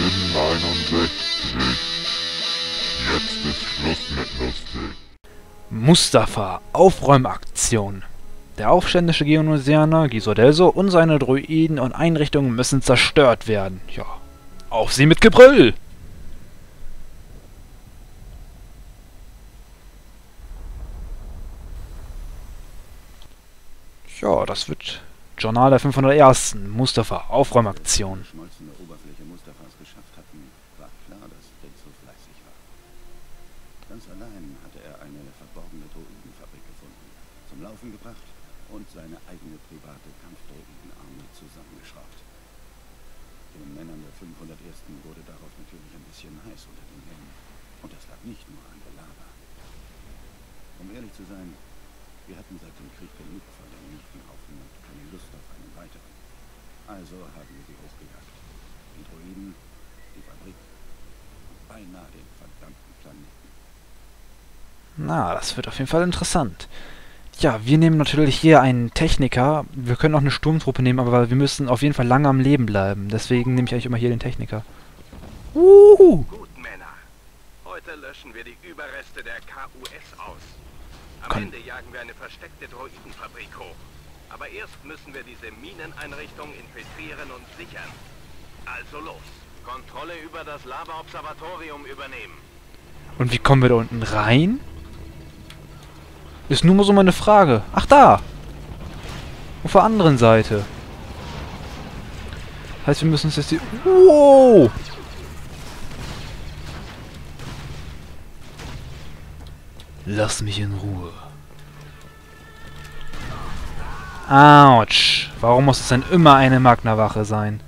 61. Jetzt ist Schluss mit lustig. Mustafa, Aufräumaktion. Der aufständische Geonosianer Gisodelso und seine Droiden und Einrichtungen müssen zerstört werden. Ja, auf sie mit Gebrüll! Ja, das wird Journal der 501. Mustafa, Aufräumaktion. Schmolzene Oberfläche Mustafas geschafft hatten, war klar, dass Rizzo fleißig war. Ganz allein hatte er eine verborgene Droidenfabrik gefunden, zum Laufen gebracht und seine eigene private Kampfdroidenarmee zusammengeschraubt. Den Männern der 501. wurde darauf natürlich ein bisschen heiß unter den Händen. Und das lag nicht nur an der Lava. Um ehrlich zu sein, wir hatten seit dem Krieg genug von den Nietenhaufen und keine Lust auf einen weiteren. Also haben wir sie hochgejagt. Die Droiden, die Fabrik und beinahe den verdammten Planeten. Na, das wird auf jeden Fall interessant. Ja, wir nehmen natürlich hier einen Techniker. Wir können auch eine Sturmtruppe nehmen, aber wir müssen auf jeden Fall lange am Leben bleiben. Deswegen nehme ich eigentlich immer hier den Techniker. Gut, Männer. Heute löschen wir die Überreste der KUS aus. Am Ende jagen wir eine versteckte Droidenfabrik hoch. Aber erst müssen wir diese Mineneinrichtung infiltrieren und sichern. Also los. Kontrolle über das Lava-Observatorium übernehmen. Und wie kommen wir da unten rein? Ist nur mal so meine Frage. Ach, da! Auf der anderen Seite. Heißt, wir müssen uns jetzt die... Wow! Lass mich in Ruhe. Autsch. Warum muss es denn immer eine Magna-Wache sein?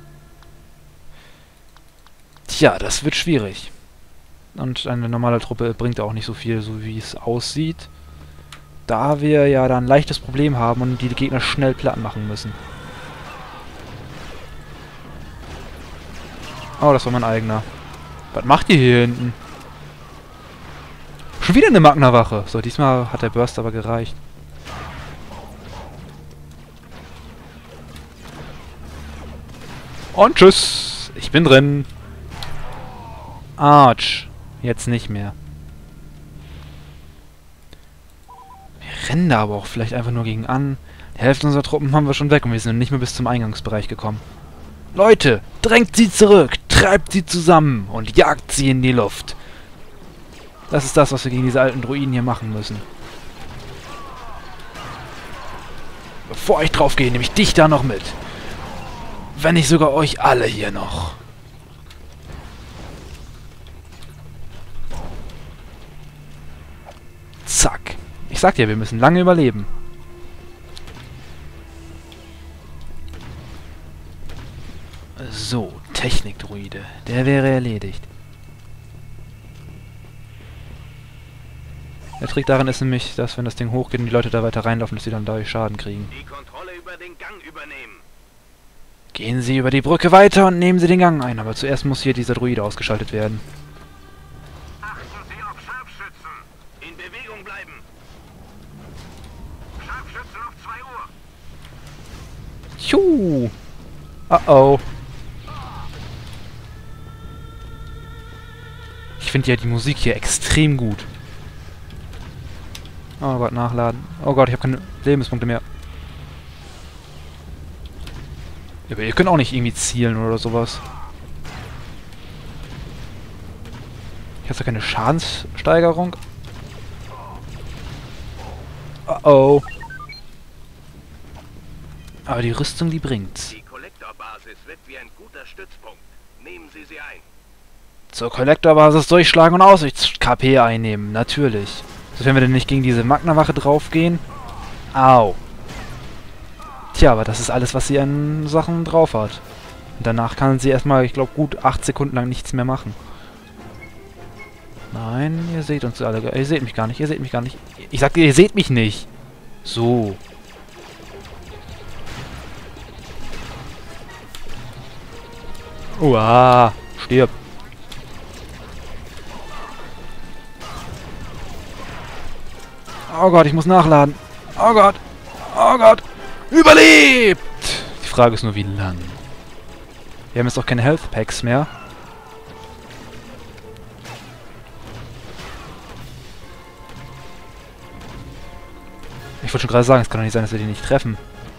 Tja, das wird schwierig. Und eine normale Truppe bringt auch nicht so viel, so wie es aussieht. Da wir ja da ein leichtes Problem haben und die Gegner schnell platt machen müssen. Oh, das war mein eigener. Was macht ihr hier hinten? Schon wieder eine Magna-Wache. So, diesmal hat der Burst aber gereicht. Und tschüss. Ich bin drin. Arsch. Jetzt nicht mehr. Wir rennen da aber auch vielleicht einfach nur gegen an. Die Hälfte unserer Truppen haben wir schon weg und wir sind nicht mehr bis zum Eingangsbereich gekommen. Leute, drängt sie zurück, treibt sie zusammen und jagt sie in die Luft. Das ist das, was wir gegen diese alten Droiden hier machen müssen. Bevor ich draufgehe, nehme ich dich da noch mit. Wenn nicht sogar euch alle hier noch. Zack. Ich sag dir, wir müssen lange überleben. So, Technikdroide. Der wäre erledigt. Der Trick daran ist nämlich, dass wenn das Ding hochgeht und die Leute da weiter reinlaufen, dass sie dann dadurch Schaden kriegen. Die Kontrolle über den Gang übernehmen. Gehen Sie über die Brücke weiter und nehmen Sie den Gang ein. Aber zuerst muss hier dieser Droide ausgeschaltet werden. Achten Sie auf Scharfschützen. In Bewegung bleiben. Scharfschützen auf 2 Uhr. Tschu! Oh. Ich finde ja die Musik hier extrem gut. Oh Gott, nachladen. Oh Gott, ich habe keine Lebenspunkte mehr. Aber ihr könnt auch nicht irgendwie zielen oder sowas. Ich habe da keine Schadenssteigerung. Oh. Aber die Rüstung, die bringt's. Die Kollektorbasis wirkt wie ein guter Stützpunkt. Nehmen Sie sie ein. Zur Kollektorbasis durchschlagen und Aussichts-KP einnehmen. Natürlich. Sofern wir denn nicht gegen diese Magna-Wache draufgehen. Au. Tja, aber das ist alles, was sie an Sachen drauf hat. Und danach kann sie erstmal, ich glaube, gut 8 Sekunden lang nichts mehr machen. Nein, ihr seht uns alle. Ihr seht mich gar nicht, ihr seht mich gar nicht. Ich sagte, ihr seht mich nicht. So. Uah, stirb. Oh Gott, ich muss nachladen. Oh Gott. Oh Gott. Überlebt! Die Frage ist nur, wie lang. Wir haben jetzt auch keine Health Packs mehr. Ich wollte schon gerade sagen, es kann doch nicht sein, dass wir den nicht treffen.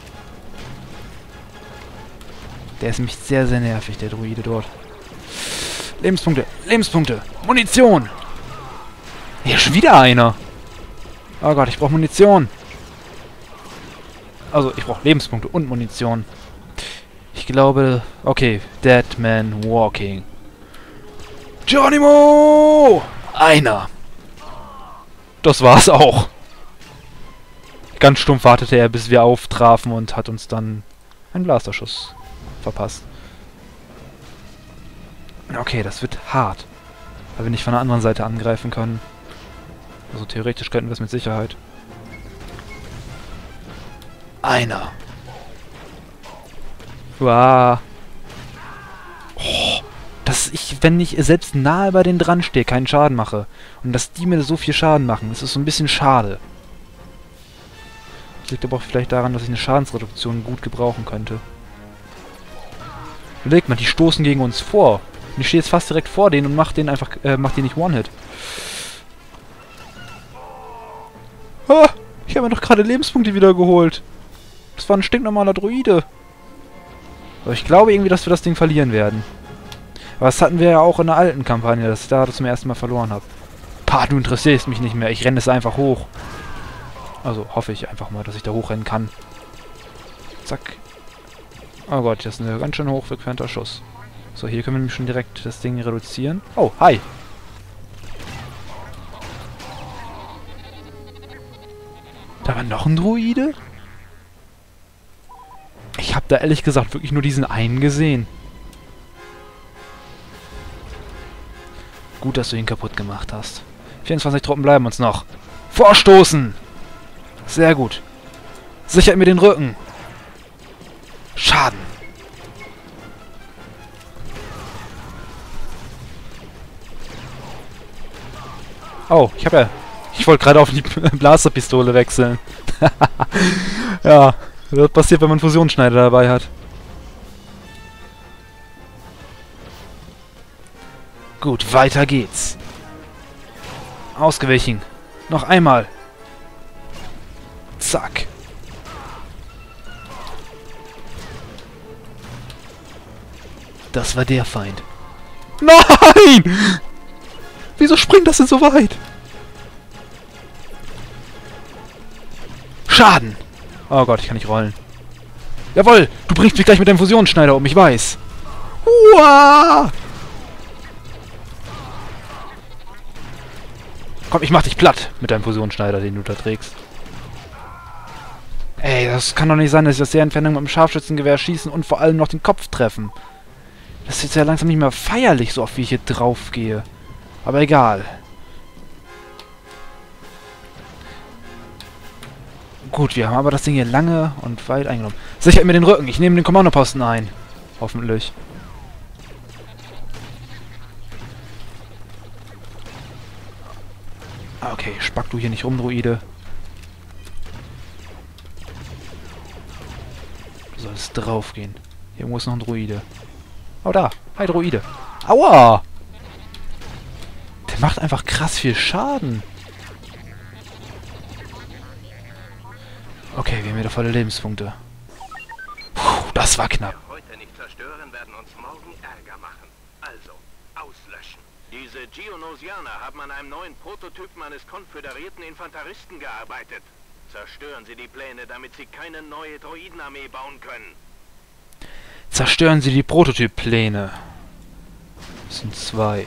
Der ist nämlich sehr, sehr nervig, der Druide dort. Lebenspunkte, Lebenspunkte, Munition! Hier ist schon wieder einer. Oh Gott, ich brauche Munition. Also, ich brauche Lebenspunkte und Munition. Ich glaube... Okay, Dead Man Walking. Geronimo! Einer. Das war's auch. Ganz stumpf wartete er, bis wir auftrafen und hat uns dann einen Blasterschuss verpasst. Okay, das wird hart. Weil wir nicht von der anderen Seite angreifen können. Also theoretisch könnten wir es mit Sicherheit. Einer. Wow. Oh, dass ich, wenn ich selbst nahe bei denen dran stehe, keinen Schaden mache. Und dass die mir so viel Schaden machen, das ist so ein bisschen schade. Das liegt aber auch vielleicht daran, dass ich eine Schadensreduktion gut gebrauchen könnte. Überlegt mal, die stoßen gegen uns vor. Und ich stehe jetzt fast direkt vor denen und mach den einfach, mach den nicht One-Hit. Ah, ich habe mir doch gerade Lebenspunkte wieder geholt. Das war ein stinknormaler Druide. Aber ich glaube irgendwie, dass wir das Ding verlieren werden. Aber das hatten wir ja auch in der alten Kampagne, dass ich da zum ersten Mal verloren habe. Pah, du interessierst mich nicht mehr. Ich renne es einfach hoch. Also hoffe ich einfach mal, dass ich da hochrennen kann. Zack. Oh Gott, das ist ein ganz schön hochfrequenter Schuss. So, hier können wir nämlich schon direkt das Ding reduzieren. Oh, hi. Da war noch ein Druide? Ich habe da ehrlich gesagt wirklich nur diesen einen gesehen. Gut, dass du ihn kaputt gemacht hast. 24 Truppen bleiben uns noch. Vorstoßen! Sehr gut. Sichert mir den Rücken. Schaden. Oh, ich wollte gerade auf die Blasterpistole wechseln. Ja, das passiert, wenn man einen Fusionsschneider dabei hat. Gut, weiter geht's. Ausgewichen. Noch einmal. Zack. Das war der Feind. Nein! Wieso springt das denn so weit? Schaden! Oh Gott, ich kann nicht rollen. Jawohl! Du bringst mich gleich mit deinem Fusionsschneider um, ich weiß. Uah! Komm, ich mach dich platt mit deinem Fusionsschneider, den du da trägst. Ey, das kann doch nicht sein, dass ich aus der Entfernung mit dem Scharfschützengewehr schießen und vor allem noch den Kopf treffen. Das ist jetzt ja langsam nicht mehr feierlich, so oft wie ich hier drauf gehe. Aber egal. Gut, wir haben aber das Ding hier lange und weit eingenommen. Sichert mir den Rücken, ich nehme den Kommandoposten ein. Hoffentlich. Okay, spack du hier nicht rum, Druide. Du sollst draufgehen. Hier muss noch ein Druide. Oh, da. Hi, Druide. Aua! Der macht einfach krass viel Schaden. Okay, wir haben wieder volle Lebenspunkte. Puh, das war knapp. Wir heute nicht zerstören, werden uns morgen Ärger machen. Also, auslöschen. Diese Geonosianer haben an einem neuen Prototypen eines konföderierten Infanteristen gearbeitet. Zerstören Sie die Pläne, damit Sie keine neue Droidenarmee bauen können. Zerstören Sie die Prototyppläne. Das sind 2.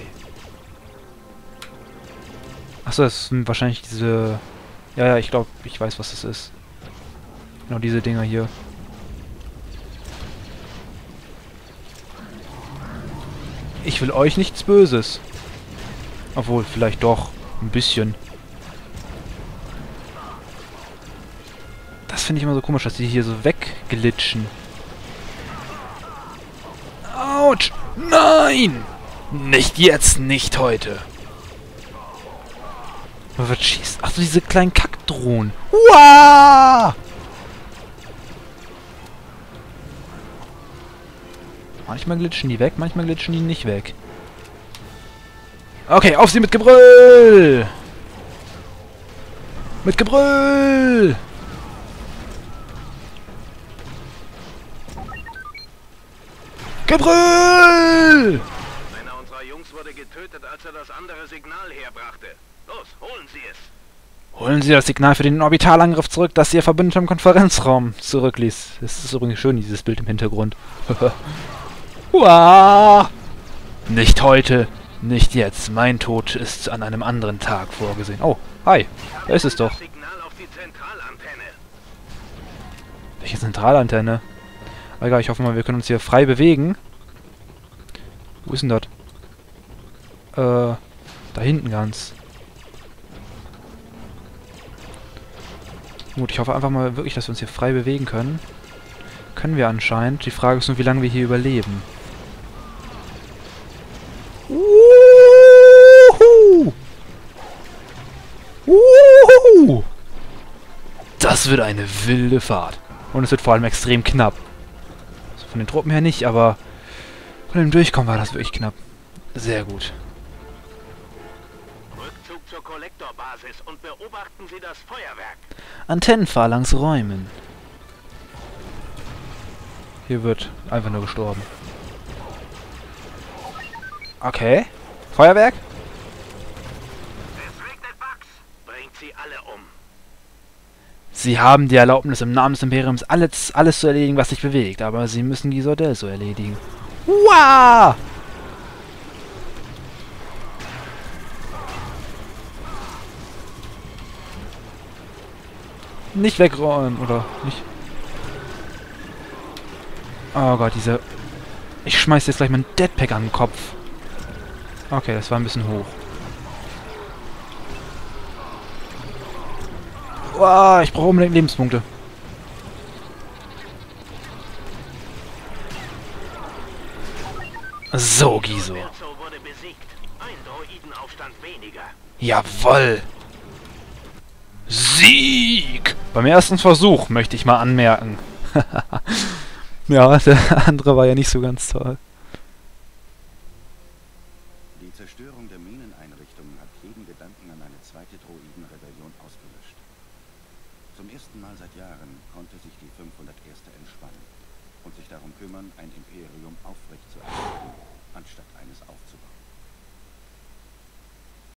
Achso, das sind wahrscheinlich diese... Ja, ich glaube, ich weiß, was das ist. Genau diese Dinger hier. Ich will euch nichts Böses. Obwohl, vielleicht doch. Ein bisschen. Das finde ich immer so komisch, dass die hier so wegglitschen. Autsch! Nein! Nicht jetzt, nicht heute. Was schießt? Ach so, diese kleinen Kackdrohnen. Uah! Manchmal glitschen die weg, manchmal glitschen die nicht weg. Okay, auf sie mit Gebrüll! Mit Gebrüll! Gebrüll! Einer unserer Jungs wurde getötet, als er das andere Signal herbrachte. Los, holen Sie es! Holen Sie das Signal für den Orbitalangriff zurück, das Ihr Verbündeter im Konferenzraum zurückließ. Das ist übrigens schön, dieses Bild im Hintergrund. Uah! Nicht heute, nicht jetzt. Mein Tod ist an einem anderen Tag vorgesehen. Oh, hi. Da ist es doch. Das Signal auf die Zentralantenne. Welche Zentralantenne? Egal, ich hoffe mal, wir können uns hier frei bewegen. Wo ist denn das? Da hinten ganz. Gut, ich hoffe einfach mal wirklich, dass wir uns hier frei bewegen können. Können wir anscheinend. Die Frage ist nur, wie lange wir hier überleben. Uhuhu! Uhuhu! Das wird eine wilde Fahrt. Und es wird vor allem extrem knapp. Also von den Truppen her nicht, aber von dem Durchkommen war das wirklich knapp. Sehr gut. Rückzug zur Kollektorbasis und beobachten Sie das Feuerwerk. Antennenphalanx räumen. Hier wird einfach nur gestorben. Okay. Feuerwerk? Es regnet Bugs. Bringt sie alle um. Sie haben die Erlaubnis, im Namen des Imperiums alles zu erledigen, was sich bewegt. Aber Sie müssen die Sordelso erledigen. Wow! Nicht wegräumen, oder nicht? Oh Gott, diese... Ich schmeiß jetzt gleich meinen Deadpack an den Kopf. Okay, das war ein bisschen hoch. Wow, ich brauche unbedingt Lebenspunkte. So, Giso. Delso wurde besiegt. Ein Droidenaufstand weniger. Jawoll! Sieg! Beim ersten Versuch, möchte ich mal anmerken. Ja, der andere war ja nicht so ganz toll. Die Zerstörung der Mineneinrichtungen hat jeden Gedanken an eine zweite Droidenrebellion ausgelöscht. Zum ersten Mal seit Jahren konnte sich die 501. entspannen und sich darum kümmern, ein Imperium aufrechtzuerhalten, anstatt eines aufzubauen.